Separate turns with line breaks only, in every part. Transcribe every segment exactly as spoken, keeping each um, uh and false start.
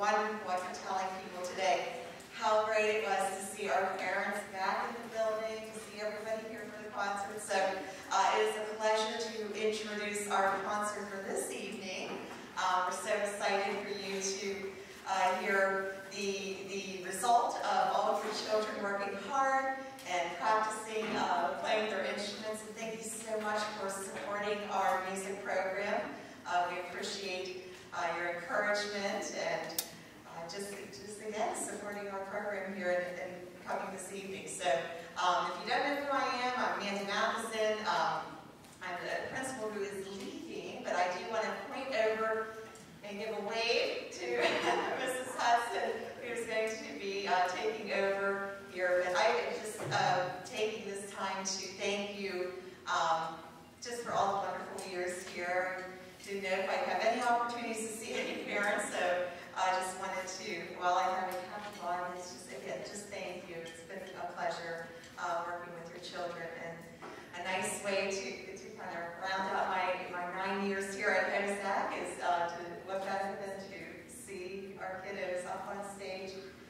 wonderful. I kept telling people today how great it was to see our parents back in the building, to see everybody here for the concert. So uh, it is a pleasure to introduce our concert for this evening. Um, we're so excited for you to uh, hear the, the result of all of your children working hard and practicing, uh, playing their instruments. And thank you so much for supporting our music program. Uh, we appreciate uh, your encouragement and uh, just, just again, supporting our program here and, and coming this evening. So um, if you don't know who I am, I'm Mandy Matheson. Um, I'm the principal who is leaving, but I do want to point over and give a wave to Missus Hudson, who's going to be uh, taking over here. But I am just uh, taking this time to thank you um, just for all the wonderful years here. Didn't know if I'd have any opportunities to see any parents, so I just wanted to, while I have a happy on, it's just, again, just thank you. It's been a pleasure uh, working with your children, and a nice way to, to kind of round out my, my nine years here at HOSAC is uh, to what better than to see our kiddos up on stage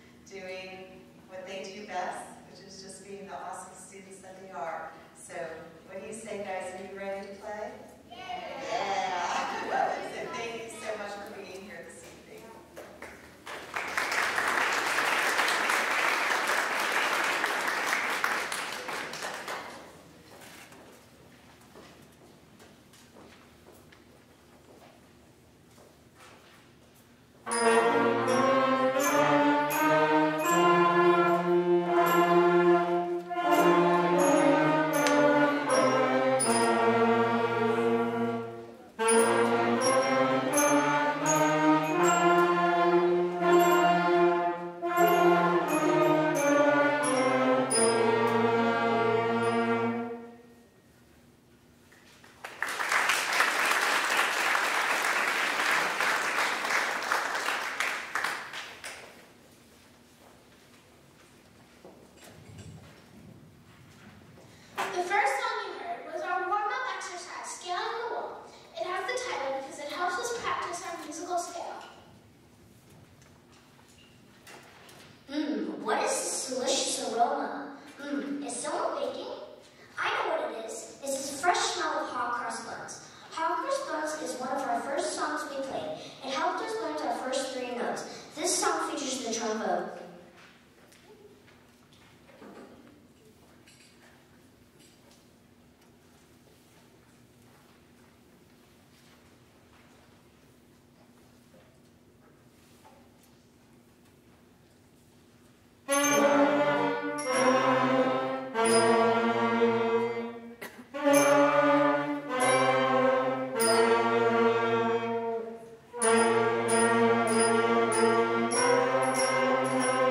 doing what they do best, which is just being the awesome students that they are. So what do you say, guys? Are you ready to play? Yeah! Yeah. So thank you so much for being here this evening.
Thank you.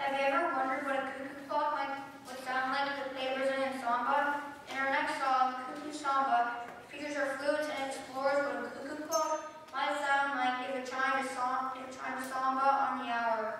Have you ever wondered what a cuckoo clock might would sound like if the players in a samba? In our next song, Cuckoo Samba, features our flutes and explores what a cuckoo clock might sound like if it chimed a song, if it chimed a samba on the hour.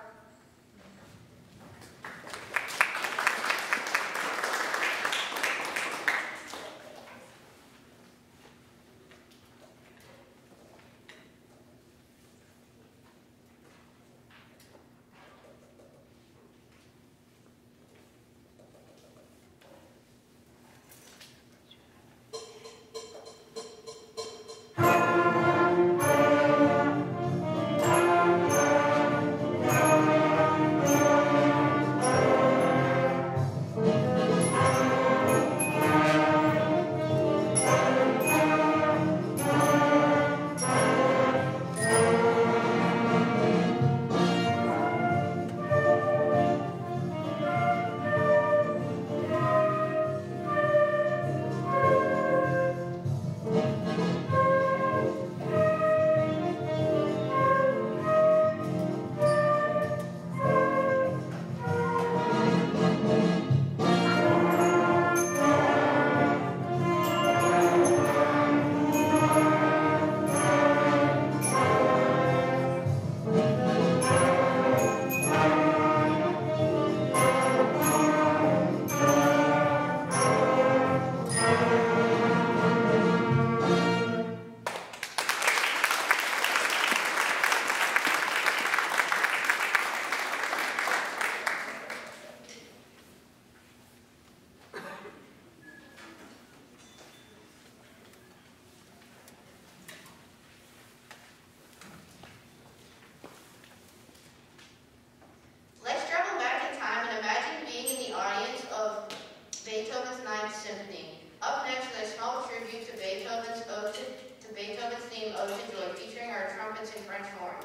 Beethoven's Ninth Symphony. Up next is a small tribute to Beethoven's Ode to, to Beethoven's theme Ode to Joy, featuring our trumpets and French horn.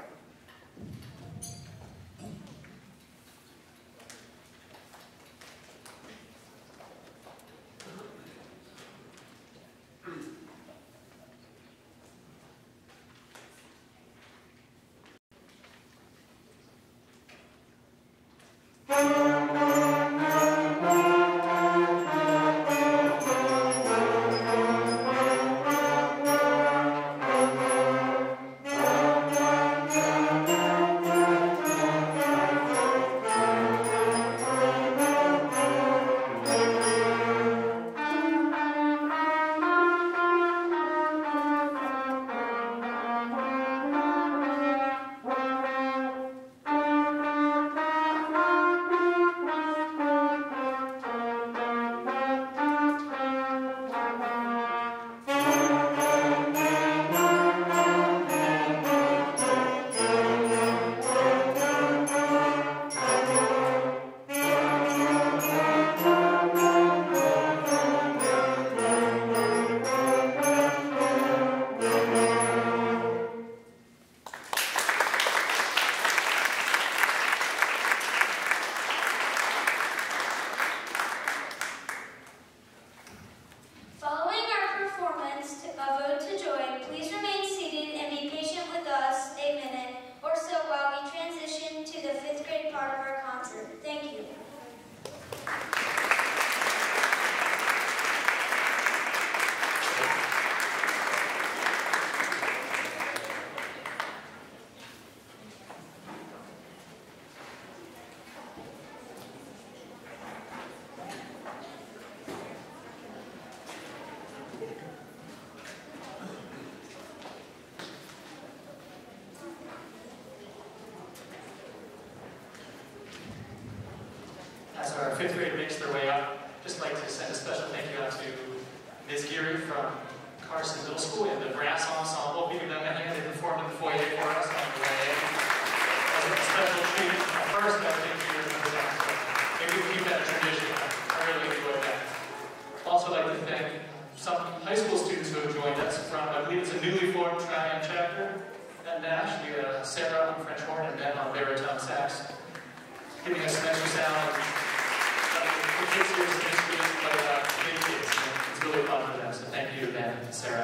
As our fifth grade makes their way up, just like to send a special thank you out to Miz Geary from Carson Middle School and the brass ensemble. Giving them a hand, they performed in the foyer for us on the way. As a special treat, first I think you're going to maybe we keep that tradition. I really enjoyed that. Also like to thank some high school students who have joined us from, I believe it's a newly formed Triumph chapter at Nash. We have Sarah on French horn and Ben on baritone sax, giving us some extra sound. The kids here is history, but uh, big kids. It's really fun for them, so thank you, Ben and Sarah.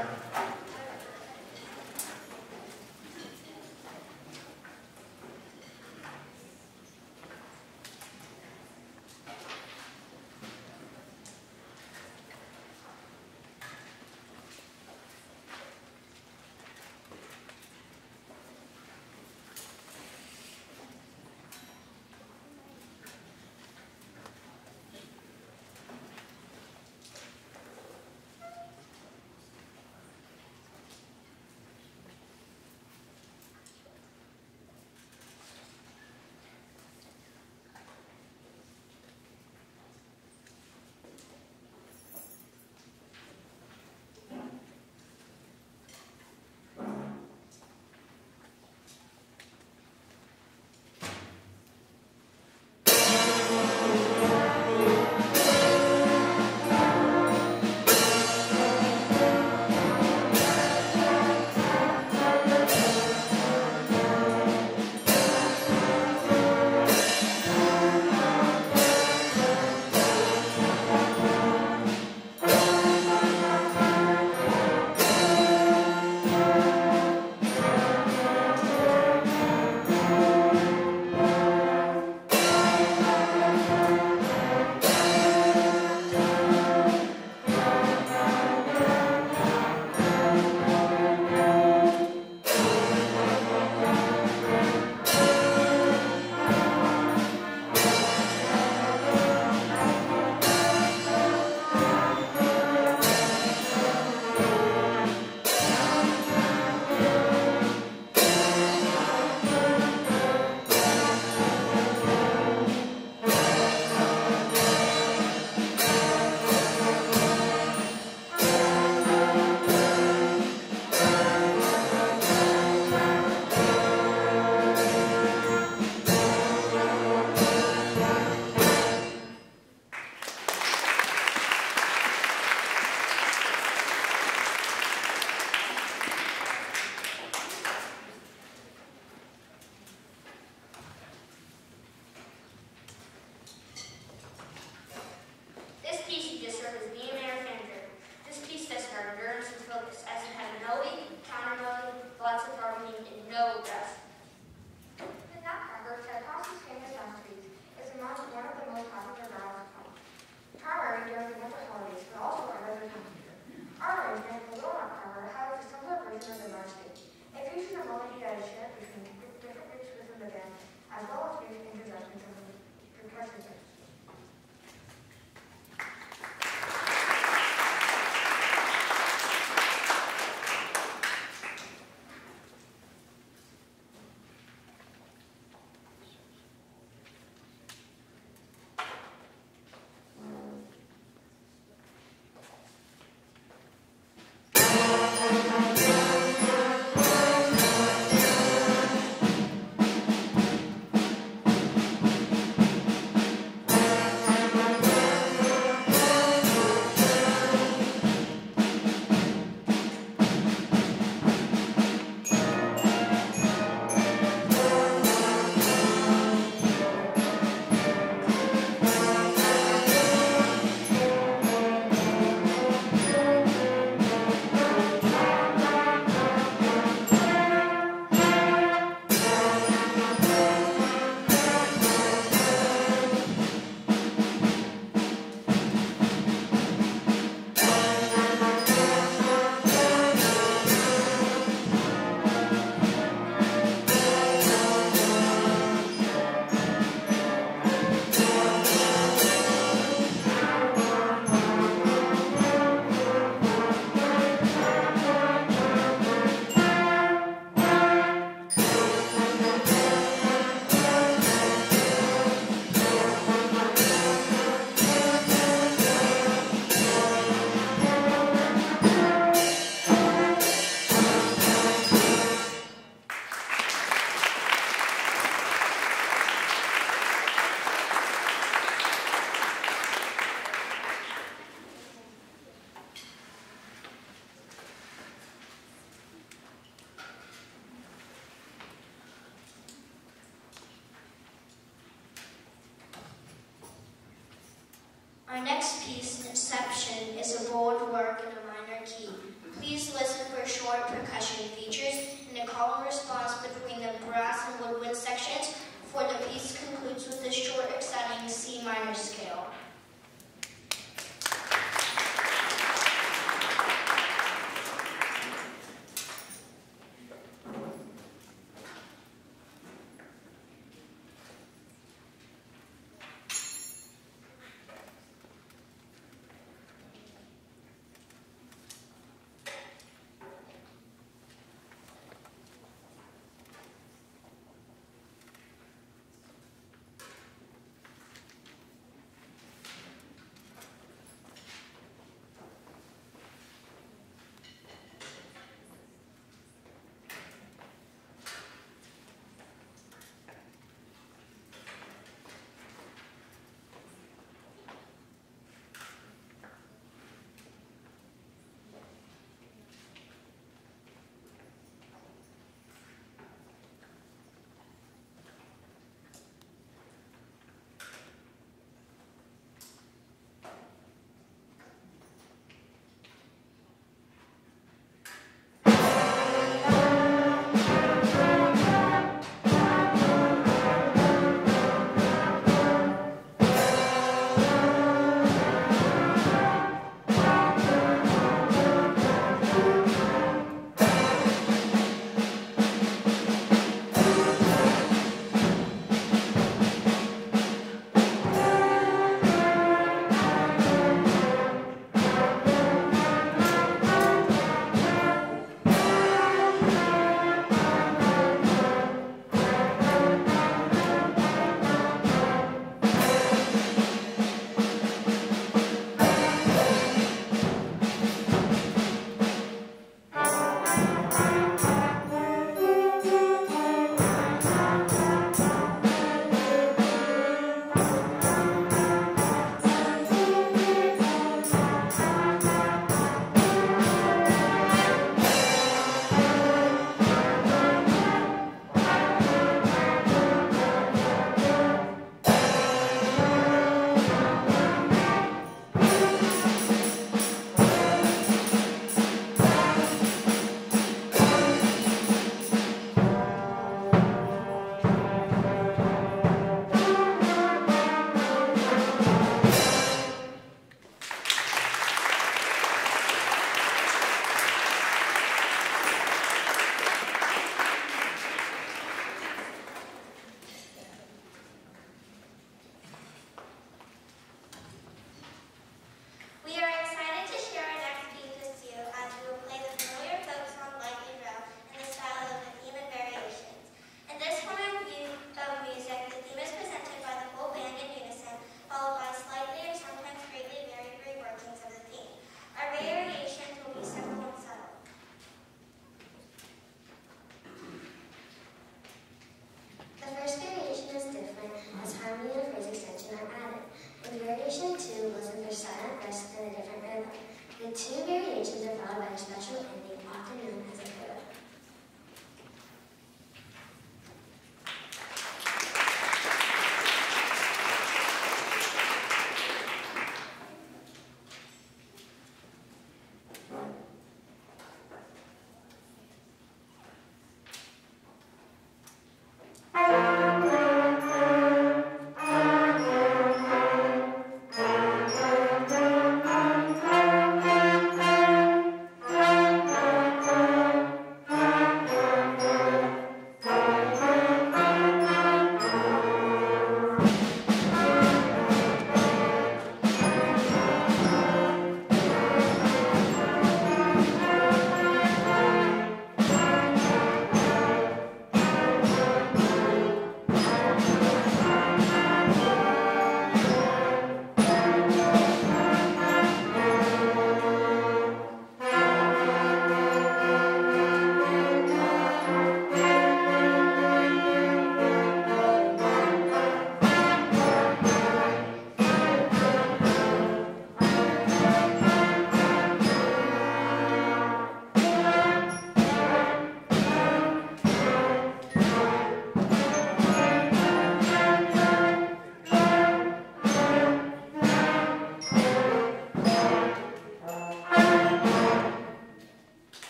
Our next piece, Inception, is a bold work in a minor key. Please listen for short percussion features and a call and response between the brass and woodwind sections before the piece concludes with a short, exciting C minor scale.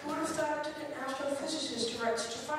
Who would have thought it took an astrophysicist to write such a